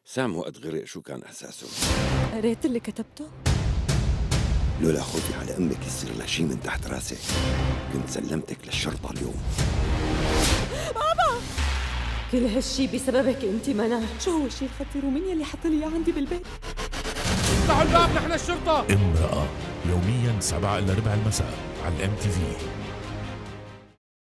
سام وقت غرق شو كان إحساسه؟ قريت اللي كتبته؟ لولا خوفي على أمك يصير لها شي من تحت راسك كنت سلمتك للشرطة اليوم. كل هالشي بسببك انت منال. شو هو الشي الخطير ومين يلي حط لي اياه عندي بالبيت؟ افتحوا الباب، نحن الشرطة. امرأة، يومياً 7 إلى ربع المساء على الMTV.